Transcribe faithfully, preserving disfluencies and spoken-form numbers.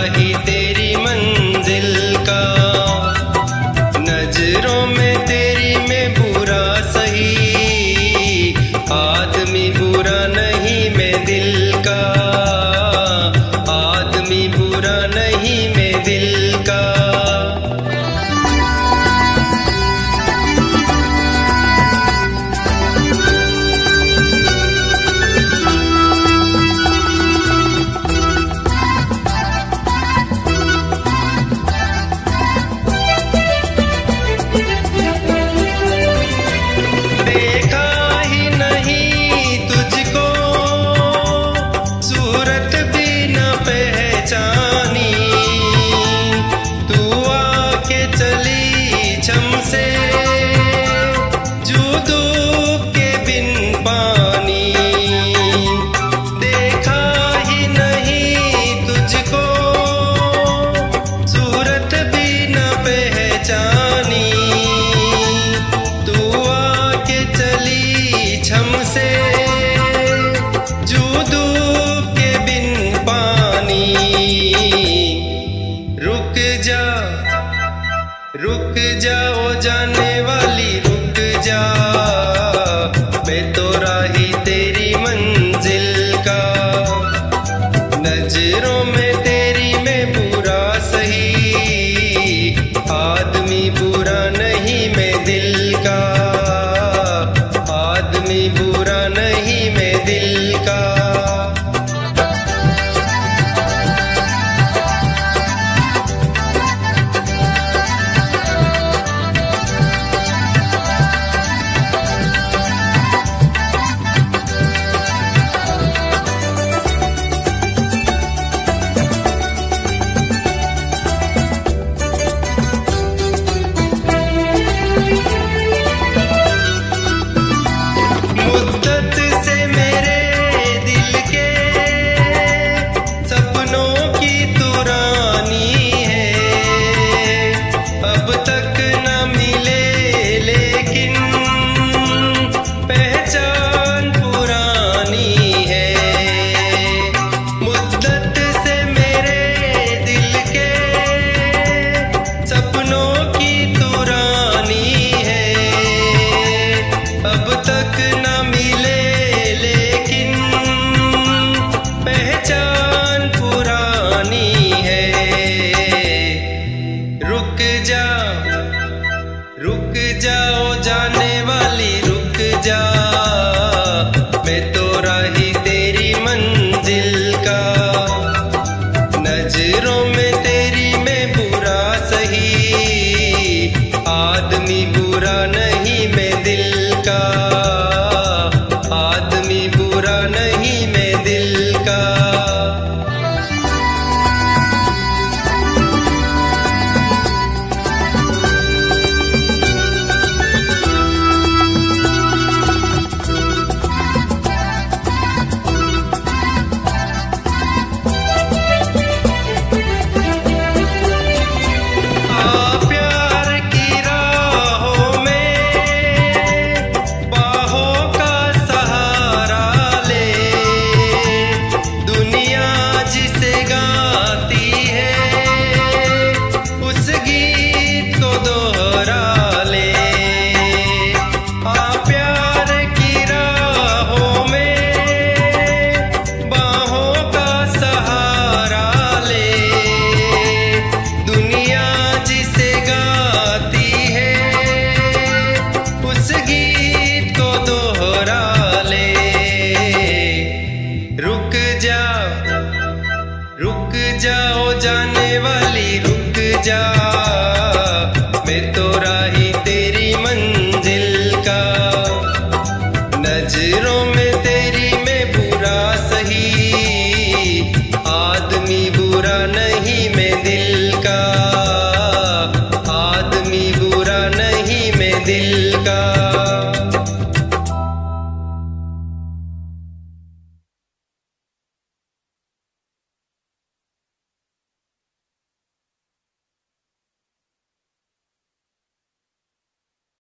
राही तेरी मंजिल का। नजरों में तेरी मैं बुरा सही, आदमी बुरा नहीं मैं दिल का, आदमी बुरा नहीं मैं दिल का। रुक जाओ जाने वाली रुक जा, मैं तो राही तेरी मंजिल का। नजरों में तेरी मैं बुरा सही, आदमी बुरा नहीं मैं दिल का, आदमी बुरा नहीं मैं दिल का। रुक जाओ जाने वाली रुक जा, मैं तो राही तेरी मंजिल का। नजरों में तेरी मैं बुरा सही, आदमी बुरा नहीं मैं दिल का, आदमी बुरा नहीं मैं दिल का। रुक जाओ जाने वाली रुक जा।